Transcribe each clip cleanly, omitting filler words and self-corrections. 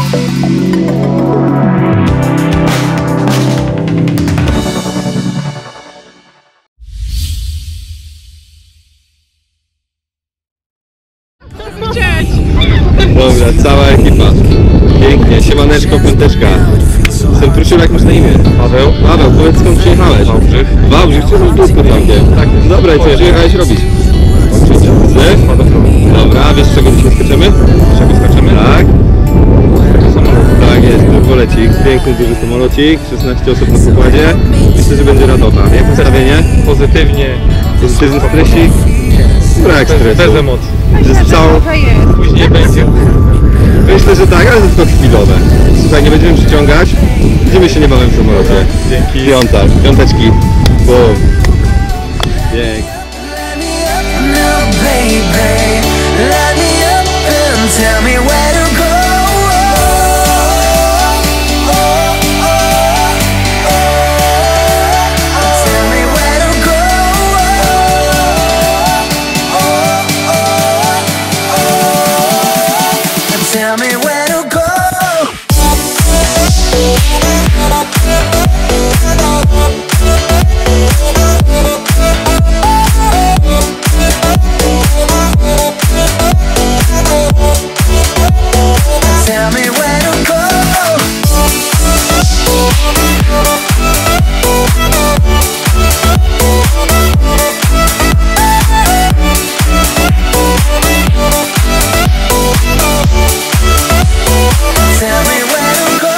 Dobra, cała ekipa. Pięknie, siemaneczko, piąteczka. Jestem Prusiul, jak masz na imię? Paweł. Paweł, powiedz skąd przyjechałeś? Wałbrzych. Wałbrzych, czy już blisko całkiem? Tak. Dobra, i co przyjechałeś robić? Z? Dobra, wiesz czego dzisiaj skaczemy? Czego skaczemy? Tak. Tak jest, polecik, piękny, duży samolocik, 16 osób na pokładzie. Myślę, że będzie radocha. Jak nastawienie? Pozytywnie. Pozytywny stresik? Brak stresu. Bez emocji. Z całą... Później będzie. Myślę, że tak, ale to tylko chwilowe. Słuchaj, nie będziemy przyciągać. Widzimy się niebawem w samolocie. Dzięki. Piąteczki. Boom. Pięknie. Tell me where to go. Tell me where to go. Tell me where to go.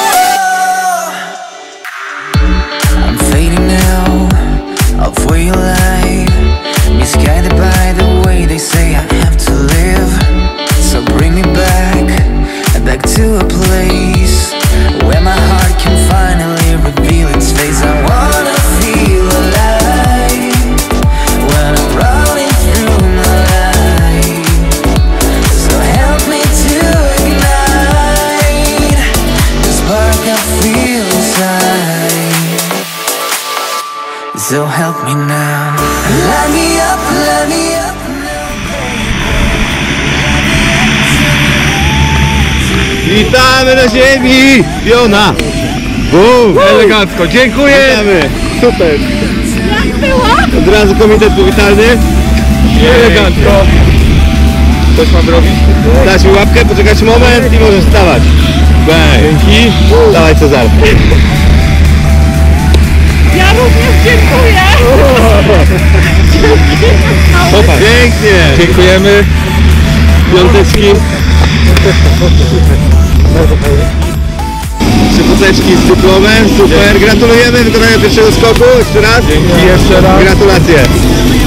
I'm fading now, I'll feel alive. Misguided by the way they say I have to live. So bring me back to a place where my heart can finally reveal its face. I wanna feel alive when I'm running through my life. So help me to ignite the spark I feel inside. So help me now. Light me up, light me up. Witamy na ziemi! Fiona! Bum! Elegancko, dziękuję! Witamy! Super! Jak było? Od razu komitet powitalny. Elegancko! Coś mam robić? Dać mi łapkę, poczekać moment i możesz wstawać. Dzięki! Dawaj Cezar! Ja również dziękuję! Popatrz! Pięknie! Dziękujemy. Piąteczki! Przypoteczki z dyplomem, super! Gratulujemy wykonania pierwszego skoku, jeszcze raz! Dzięki jeszcze raz. Gratulacje!